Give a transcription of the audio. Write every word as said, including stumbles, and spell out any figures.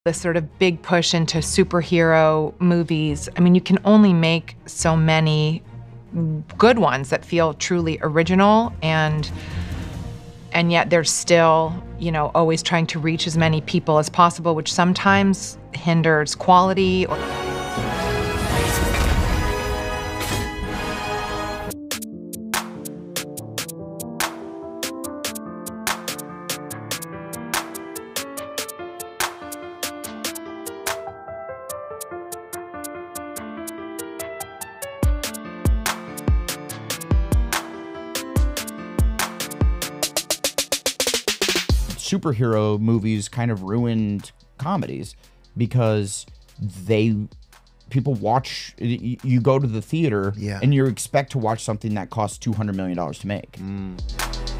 This sort of big push into superhero movies. I mean, you can only make so many good ones that feel truly original, and and yet they're still, you know, always trying to reach as many people as possible, which sometimes hinders quality. Or superhero movies kind of ruined comedies because they people watch you go to the theater yeah. and you expect to watch something that costs two hundred million dollars to make. Mm.